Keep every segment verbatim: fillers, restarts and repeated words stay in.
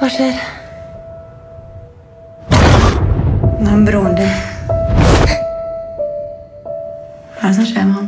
Hva skjer? Det er broren din. Hva er det som skjer med han?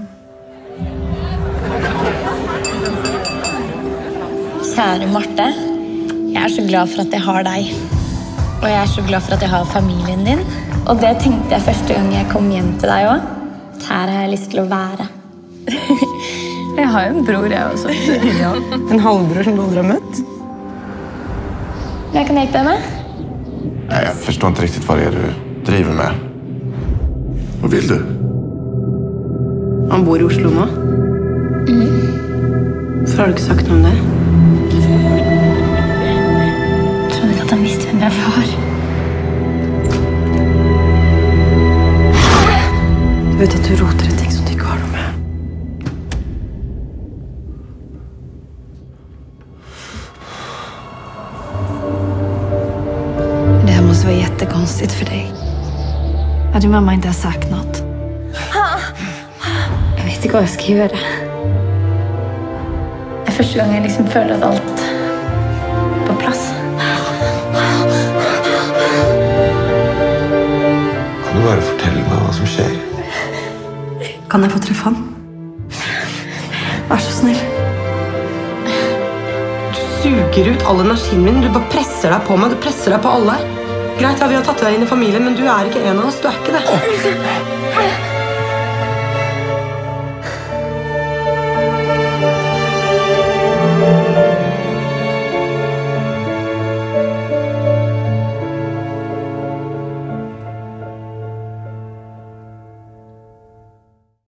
Kjære Marte, jeg er så glad for at jeg har deg. Og jeg er så glad for at jeg har familien din. Og det tenkte jeg første gang jeg kom hjem til deg også. Her har jeg lyst til å være. Jeg har jo en bror, jeg også. Ja. En halvbror som du aldri har møtt. Hva kan jeg hjelpe deg med? Nej, jag förstår inte riktigt vad det är du driver med. Vad vill du? Han bor i Oslo nå. Mm. Så har du ikke sagt noe om det? Jeg trodde ikke at han visste hvem jeg var. Du vet at du roter i ting som du ikke har noe med. Det här måste vara jättekonstigt för dig. Att din mamma inte har sagt något. Jeg vet ikke hva jeg skal gjøre. Det er første gang jeg liksom føler at alt er på plass. Kan du bare fortelle meg hva som skjer? Kan jeg få treffe han? Vær så snill. Du suger ut all energien min. Du bare presser deg på meg. Du presser deg på alle. Greit, ja, vi har tatt deg inn i familien, men du er ikke en av oss. Du er ikke det.